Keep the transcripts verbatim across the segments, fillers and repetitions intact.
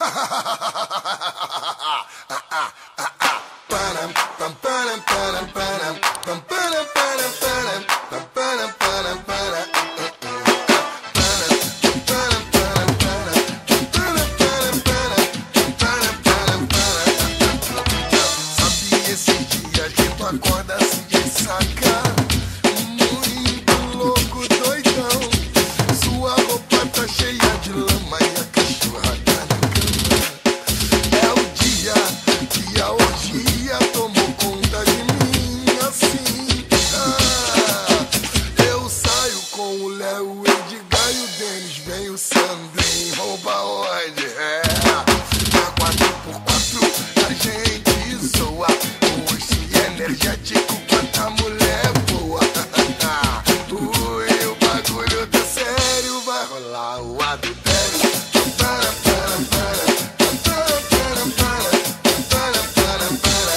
Sabe esses dias que tu acorda assim de saca, muito louco, doidão. Sua roupa tá cheia de lama e a cachorra tá na cama. É o dia que a orgia tomou conta de mim, assim. Ah, eu saio com o Léo, o Edgar e o Denis. Vem o Sandrinho, rouba onde? É, na quatro por quatro a gente zoa. Hoje energético, quanta mulher boa. Ui, o bagulho tá sério, vai rolar o adultério. Para, para, para. Para, para, para. Para, para, para.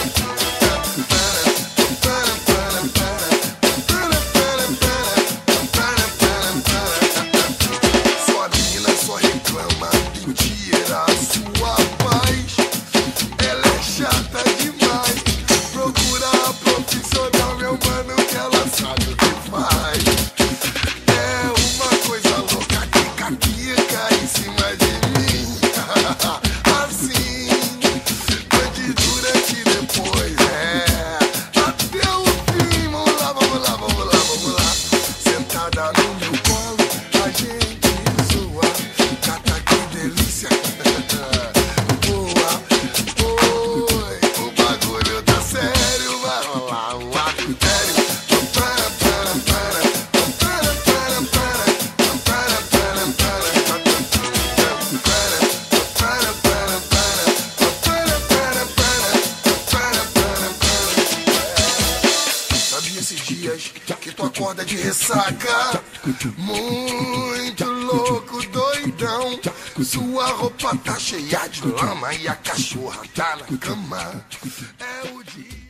Para, para, para. Para, para, para. Para, para, para. Sua mina só reclama, mentira a sua paz. Ela é chata demais. Procura a profissional, meu mano, que ela sabe o que faz. É uma coisa louca que caquica em cima de mim. Assim, bandidura que depois é até o fim. Vamos lá, vamos lá, vamos lá, vamos lá. Sentada no meu colo, a gente zoa. Cata, que delícia. Boa, oi, o bagulho tá sério, vai rolar um adultério. Para, para, para. Para, para, para. Para, para, para. Para, para, para. Para, para, para. Para, para, para. Sabe esses dias que tu acorda de ressaca, muito louco, doidão. Sua roupa tá cheia de lama e a cachorra tá na cama. É o dia.